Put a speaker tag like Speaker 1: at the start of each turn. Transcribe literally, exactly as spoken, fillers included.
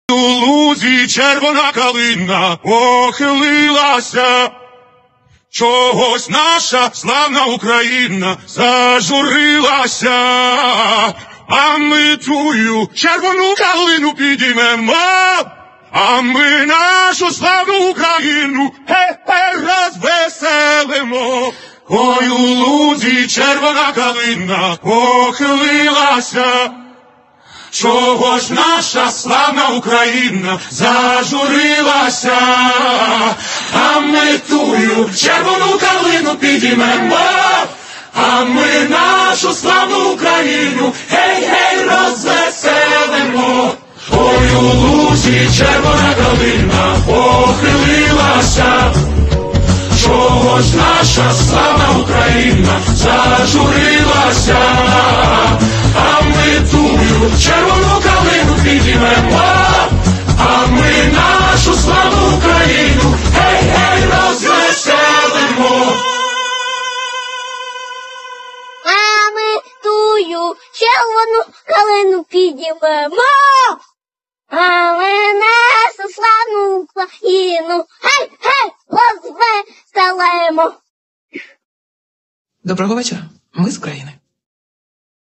Speaker 1: У лузі червона калина похилилася, чогось наша славна Україна зажурилася, а ми тую червону калину підіймемо, а ми нашу славну Україну гей-гей розвеселимо. Ой, у лузі червона калина похилилася, чого ж наша славна Україна зажурилася, а ми тую червону калину підіймемо, а ми нашу славну Україну гей-гей розвеселимо. Ой, у лузі червона калина похилилася, чого ж наша славна Україна зажурилася, а ми тую червону калину підіймемо, а ми нашу славну Україну гей-гей розвеселимо.
Speaker 2: А ми тую червону калину підіймемо, а ми нашу славну Україну гей-гей розвеселимо.
Speaker 3: Доброго вечора. Ми з України.